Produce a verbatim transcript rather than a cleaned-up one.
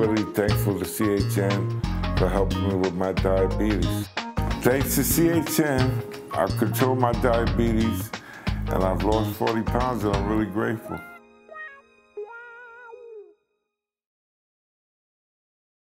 really thankful to C H N for helping me with my diabetes. Thanks to C H N, I control my diabetes and I've lost forty pounds and I'm really grateful.